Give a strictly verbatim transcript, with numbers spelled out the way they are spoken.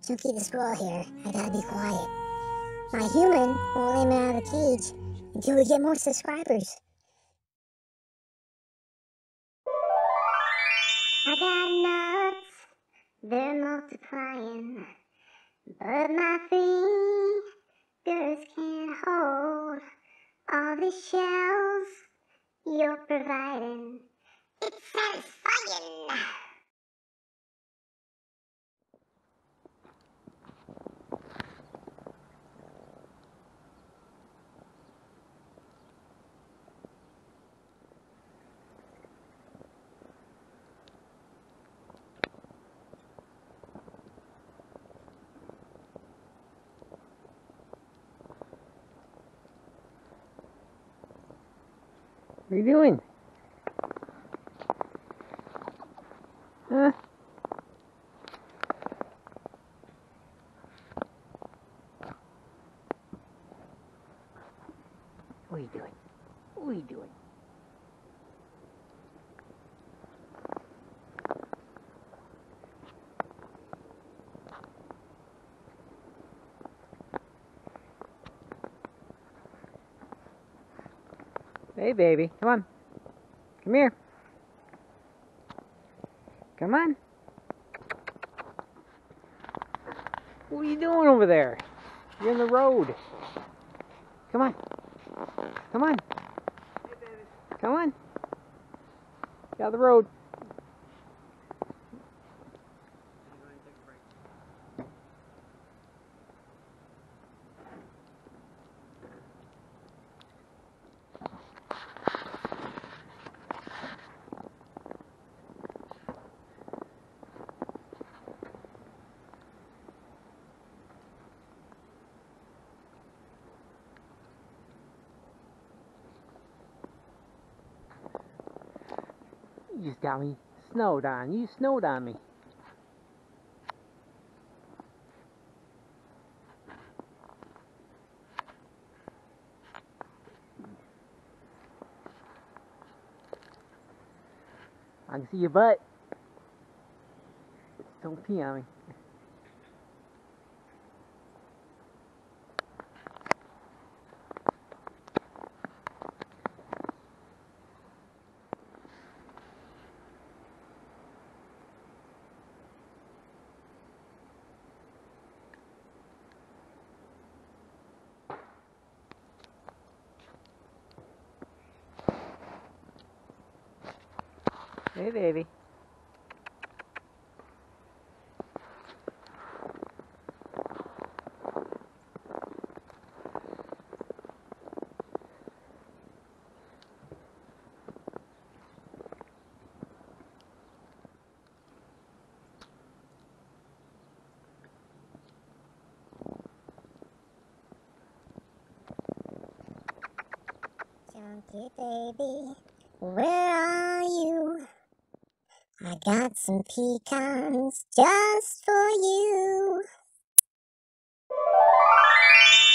Chunky the squirrel here. I gotta be quiet. My human won't let me out of the cage until we get more subscribers. I got nuts, they're multiplying, but my fingers can't hold all the shells you're providing. It's satisfying. What are you doing? Huh? What are you doing? What are you doing? Hey, baby, come on. Come here. Come on. What are you doing over there? You're in the road. Come on. Come on. Hey, baby. Come on. Get out of the road. I'm going to take a break. You just got me snowed on. You snowed on me. I can see your butt. Don't pee on me. Hey, baby. Chunky baby, where are you? I got some pecans just for you.